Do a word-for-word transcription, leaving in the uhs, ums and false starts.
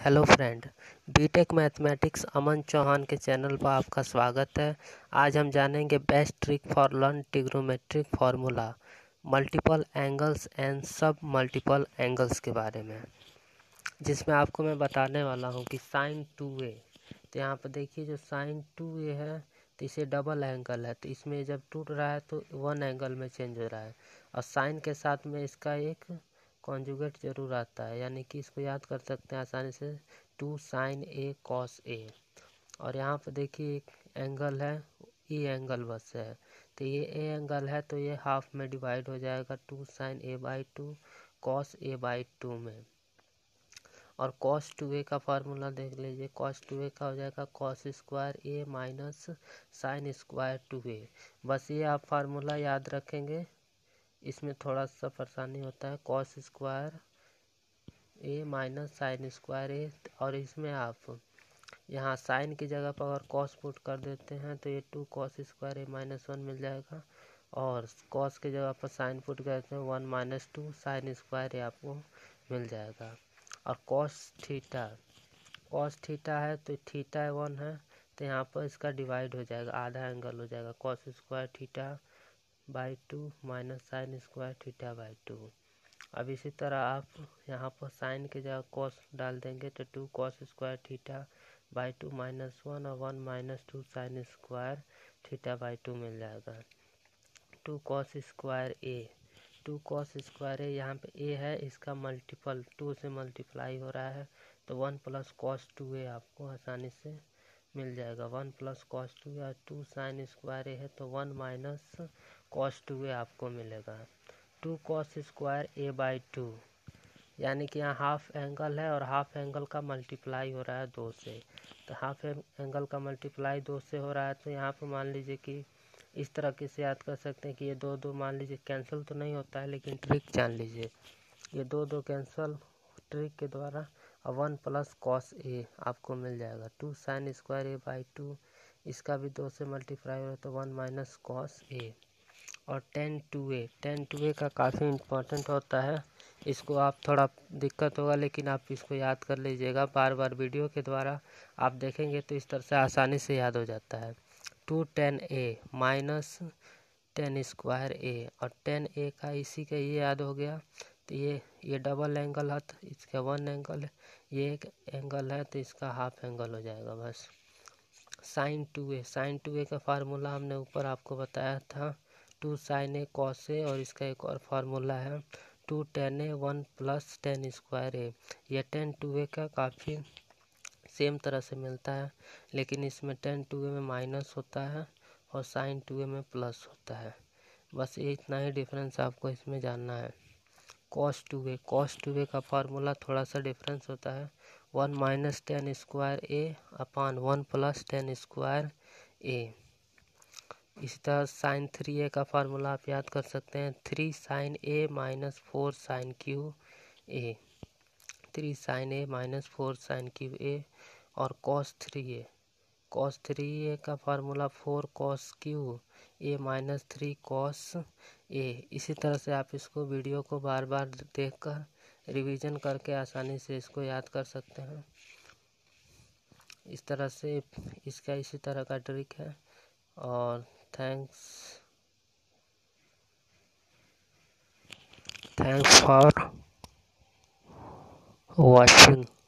Hello friend, BTech mathematics Aman Chauhan के channel पर आपका स्वागत है। आज हम जानेंगे best trick for learn trigonometric formula, multiple angles and sub multiple angles के बारे में, जिसमें आपको मैं बताने वाला हूं कि साइन टू ए। तो यहाँ पर देखिए, जो साइन टू ए है तो इसे डबल एंगल है, तो इसमें जब टूट रहा है तो वन एंगल में चेंज हो रहा है, और साइन के साथ में इसका एक कॉन्जुगेट जरूर आता है, यानी कि इसको याद कर सकते हैं आसानी से, two sine A cos A. और यहाँ पर देखिए एक एंगल है, ई एंगल बस है, तो ये ए एंगल है तो ये हाफ में डिवाइड हो जाएगा two sine A by two cos A by two में। और कॉस टू ए का फार्मूला देख लीजिए, कॉस टू ए का हो जाएगा cos square A minus sine square two A. बस ये आप फार्मूला याद रखेंगे, इसमें थोड़ा सा परेशानी होता है, cos square A minus sine square A, और इसमें आप यहाँ साइन की जगह पर अगर कॉस पुट कर देते हैं तो ये two cos square A minus one मिल जाएगा, और कॉस की जगह पर साइन पुट करते हैं one minus two sine square A आपको मिल जाएगा। और कॉस थीटा, कॉस थीटा है तो थीटा वन है, तो यहाँ पर इसका डिवाइड हो जाएगा, आधा एंगल हो जाएगा, cos square theta by two minus sine square theta by two. अब इसी तरह आप यहाँ पर साइन की जगह कॉस डाल देंगे तो two cos square theta by two minus one और one minus two sine square theta by two मिल जाएगा। Two cos square A, two cos square A, यहाँ पे ए है, इसका मल्टीपल टू से मल्टीप्लाई हो रहा है, तो one plus cos two A आपको आसानी से मिल जाएगा। वन प्लस कॉस टू या टू साइन स्क्वायर ए है तो one minus cos two A आपको मिलेगा। Two cos square A by two, यानी कि यहाँ हाफ एंगल है और हाफ एंगल का मल्टीप्लाई हो रहा है दो से, तो हाफ एंगल का मल्टीप्लाई दो से हो रहा है, तो यहाँ पर मान लीजिए कि इस तरह के से याद कर सकते हैं कि ये दो दो मान लीजिए कैंसिल तो नहीं होता है, लेकिन ट्रिक जान लीजिए, ये दो दो कैंसिल ट्रिक के द्वारा, और वन प्लस कॉस ए आपको मिल जाएगा। Two sine square A by two, इसका भी दो से मल्टीप्लाई हो तो वन माइनस कॉस ए। और tan two A, tan two A का काफ़ी इम्पोर्टेंट होता है, इसको आप थोड़ा दिक्कत होगा लेकिन आप इसको याद कर लीजिएगा, बार बार वीडियो के द्वारा आप देखेंगे तो इस तरह से आसानी से याद हो जाता है। Two tan A minus tan square A, और टेन ए का इसी का ये याद हो गया, तो ये ये डबल एंगल है तो इसका वन एंगल है, ये एक एंगल है तो इसका हाफ एंगल हो जाएगा बस। Sine two A, sine two A का फार्मूला हमने ऊपर आपको बताया था, two sine A cos A, और इसका एक और फार्मूला है two tan A one plus tan square A. यह टेन टू ए का काफ़ी सेम तरह से मिलता है, लेकिन इसमें टेन टू ए में माइनस होता है और साइन टू ए में प्लस होता है, बस ये इतना ही डिफरेंस आपको इसमें जानना है। Cos two A, cos two A का फार्मूला थोड़ा सा डिफरेंस होता है, one minus tan square A upon one plus tan square A. इसी तरह साइन थ्री ए का फार्मूला आप याद कर सकते हैं, three sine A minus four sine cube A, three sine A minus four sine cube A. और cos three A, cos three A का formula four cos cube A minus three cos A. इसी तरह से आप इसको video को बार बार देखकर revision करके आसानी से इसको याद कर सकते हैं। इस तरह से इसका इसी तरह का ट्रिक है, और थैंक्स थैंक्स फॉर वॉचिंग।